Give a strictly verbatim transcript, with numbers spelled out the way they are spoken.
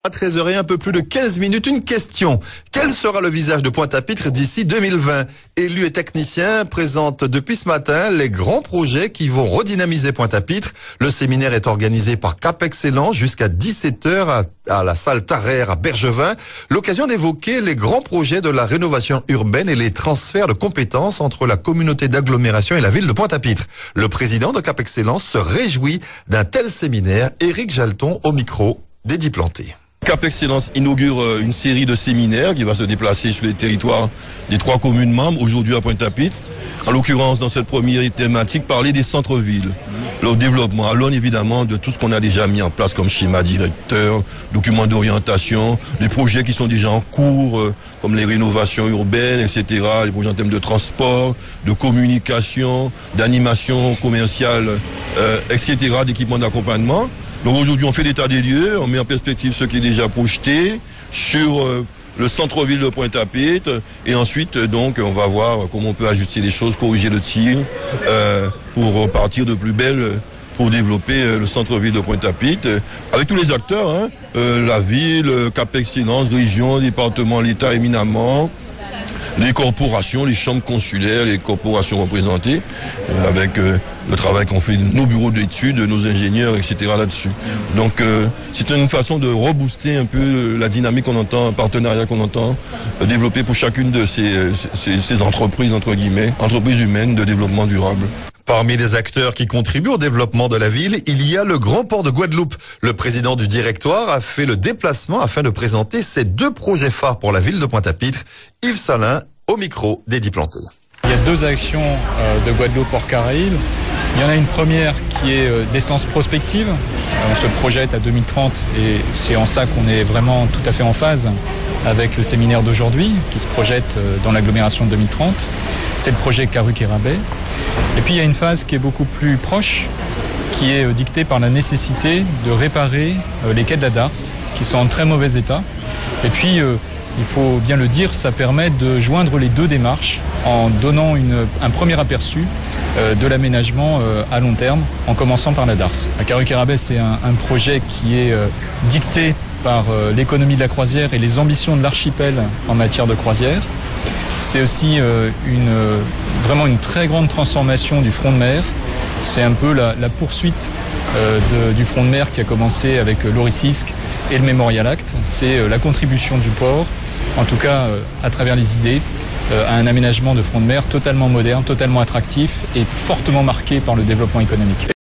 À treize heures et un peu plus de quinze minutes, une question. Quel sera le visage de Pointe-à-Pitre d'ici deux mille vingt? Élus et techniciens présentent depuis ce matin les grands projets qui vont redynamiser Pointe-à-Pitre. Le séminaire est organisé par Cap Excellence jusqu'à dix-sept heures à, à la salle Tarère à Bergevin. L'occasion d'évoquer les grands projets de la rénovation urbaine et les transferts de compétences entre la communauté d'agglomération et la ville de Pointe-à-Pitre. Le président de Cap Excellence se réjouit d'un tel séminaire. Éric Jalton au micro d'Eddie Planté. Cap Excellence inaugure une série de séminaires qui va se déplacer sur les territoires des trois communes membres, aujourd'hui à Pointe-à-Pitre. En l'occurrence, dans cette première thématique, parler des centres-villes, leur développement, à l'aune évidemment de tout ce qu'on a déjà mis en place comme schéma directeur, documents d'orientation, les projets qui sont déjà en cours, euh, comme les rénovations urbaines, et cetera, les projets en termes de transport, de communication, d'animation commerciale, euh, et cetera, d'équipement d'accompagnement. Donc aujourd'hui, on fait l'état des lieux, on met en perspective ce qui est déjà projeté sur euh, le centre-ville de Pointe-à-Pitre, et ensuite, donc, on va voir comment on peut ajuster les choses, corriger le tir, euh, pour repartir de plus belle, pour développer euh, le centre-ville de Pointe-à-Pitre, euh, avec tous les acteurs, hein, euh, la ville, Cap Excellence, région, département, l'État éminemment, les corporations, les chambres consulaires, les corporations représentées, euh, avec euh, le travail qu'on fait, nos bureaux d'études, nos ingénieurs, et cetera là-dessus. Donc euh, c'est une façon de rebooster un peu la dynamique qu'on entend, un partenariat qu'on entend euh, développer pour chacune de ces, ces, ces entreprises, entre guillemets, entreprises humaines de développement durable. Parmi les acteurs qui contribuent au développement de la ville, il y a le Grand Port de Guadeloupe. Le président du directoire a fait le déplacement afin de présenter ses deux projets phares pour la ville de Pointe-à-Pitre. Yves Salin, au micro d'Eddie Planté. Il y a deux actions euh, de Guadeloupe Port Caraïbes. Il y en a une première qui est euh, d'essence prospective. On se projette à deux mille trente et c'est en ça qu'on est vraiment tout à fait en phase avec le séminaire d'aujourd'hui qui se projette euh, dans l'agglomération de deux mille trente. C'est le projet Caruquet-Rabais. Et puis il y a une phase qui est beaucoup plus proche, qui est euh, dictée par la nécessité de réparer euh, les quais de la Darse, qui sont en très mauvais état. Et puis, euh, il faut bien le dire, ça permet de joindre les deux démarches en donnant une, un premier aperçu euh, de l'aménagement euh, à long terme, en commençant par la Darse. La Caruquet-Rabais, c'est un, un projet qui est euh, dicté par euh, l'économie de la croisière et les ambitions de l'archipel en matière de croisière. C'est aussi euh, une, euh, vraiment une très grande transformation du front de mer. C'est un peu la, la poursuite euh, de, du front de mer qui a commencé avec euh, l'Oricisque et le Memorial Act. C'est euh, la contribution du port, en tout cas euh, à travers les idées, euh, à un aménagement de front de mer totalement moderne, totalement attractif et fortement marqué par le développement économique.